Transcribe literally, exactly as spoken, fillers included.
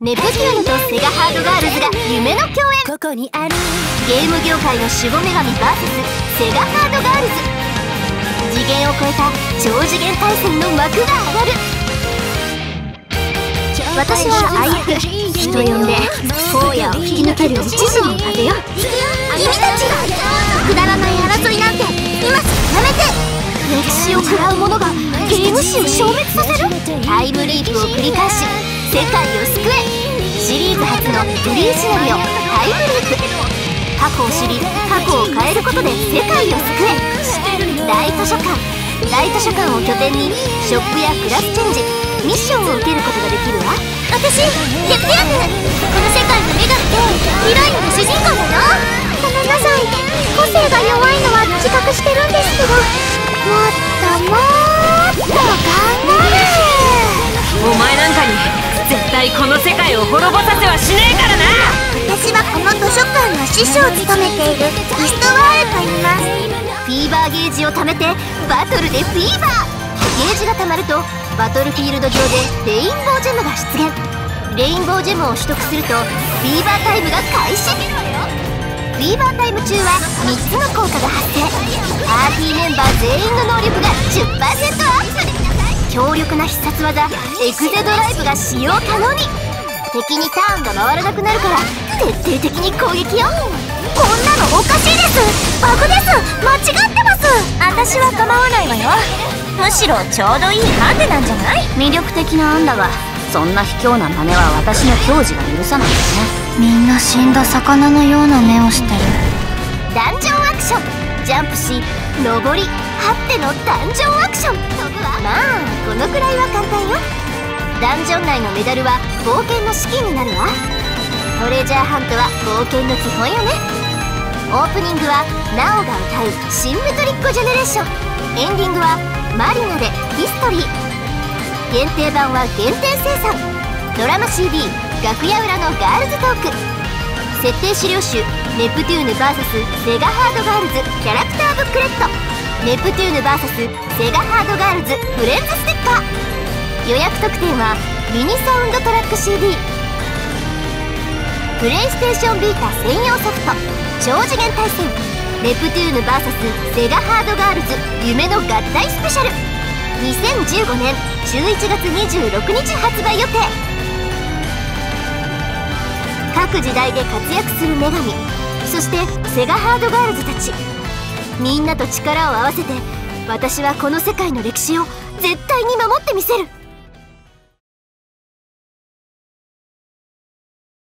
ネプテューヌとセガハードガールズが夢の共演。 ここにあるゲーム業界の守護女神 ブイエス セガハードガールズ。次元を超えた超次元対戦の幕が上がる。私はアイエフ、人呼んで荒野を引き抜ける一時の風よ。君たちくだらない争いなんて今すぐやめて。歴史を食らう者がゲーム史を消滅させる。タイムリープを繰り返し世界を救え。シリーズ初のフリーシナリオタイムリープ。過去を知り過去を変えることで世界を救え。大図書館大図書館を拠点にショップやクラスチェンジミッションを受けることができるわ。 私ネプテューヌ、この世界の女神でヒロインの主人公なの。ごめんなさい、個性が弱いのは自覚してるんですけど、もっともっと頑張れ。 お前なんかに絶対この世界を滅ぼさせはしねえからな。 私はこの図書館の師匠を務めているイストワールと言います。 フィーバーゲージを貯めてバトルでフィーバー。ゲージが貯まるとバトルフィールド上でレインボージェムが出現。レインボージェムを取得するとフィーバータイムが開始。フィーバータイム中はみっつの効果が発生。パーティーメンバー全員の能力が じゅっパーセント アップ。強力な必殺技エクゼドライブが使用可能に。敵にターンが回らなくなるから徹底的に攻撃よ。 こんなのおかしいです。バグです。間違ってます。私は構わないわよ。むしろちょうどいいハンデなんじゃない。 魅力的な案だが、そんな卑怯な真似は私の矜持が許さないですね。みんな死んだ魚のような目をしてる。 ダンジョンアクション。ジャンプし登り張ってのダンジョンアクション。まあこのくらいは簡単よ。ダンジョン内のメダルは冒険の資金になるわ。トレジャーハントは冒険の基本よね。オープニングはナオが歌う「シンメトリック・ジェネレーション」。エンディングはマリナで「ヒストリー」。限定版は限定生産。ドラマ シーディー 楽屋裏のガールズトーク。設定資料集ネプテューヌ ブイエス セガハードガールズキャラクターブックレット。ネプテューヌ ブイエス セガハードガールズフレンズステッカー。予約特典はミニサウンドトラック シーディー。 プレイステーションビータ専用ソフト超次元対戦ネプテューヌ ブイエス セガハードガールズ夢の合体スペシャル。にせんじゅうごねんじゅういちがつにじゅうろくにち発売予定。各時代で活躍する女神、そしてセガハードガールズたち、みんなと力を合わせて私はこの世界の歴史を絶対に守ってみせる。